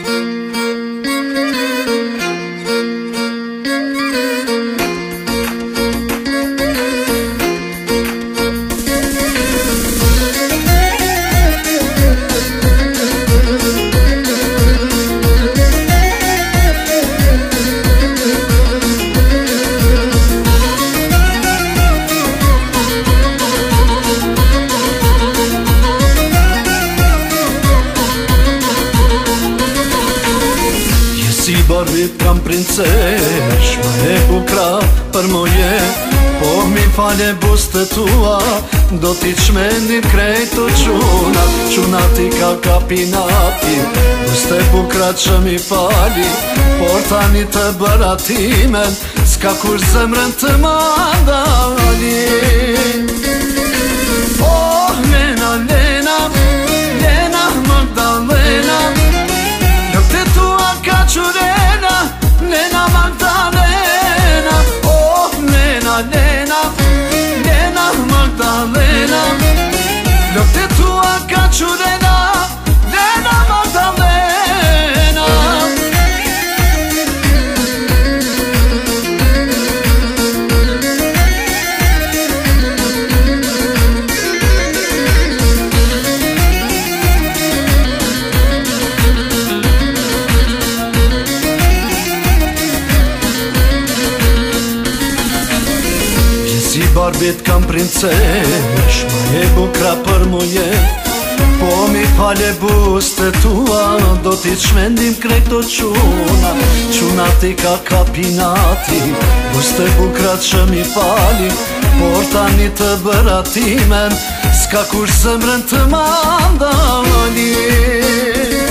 Si barbit kam princesh, ma e bukra për moje. Po mi fale buste tua, do t'i qmendin krejt të quna. Quna ti ka kapinati, buste bukra që mi fali. Por tani të bëratimen, s'ka kur zemrën të mandali. Oh, Lena, Lena, Lena Magdalena, lëkte tua ka qurena, Lena Magdalena. Oh, Lena, Lena, Lena Magdalena, lëkte tua ka qurena, Lena Magdalena. Si barbit kam princesh, ma e bukra për moje. Po mi fale buste tua, do t'i qmendim krejt të quna. Quna ti ka kapinati, buste bukra që mi fali. Por tani të bëratimen, s'ka kur zemrën të mandali.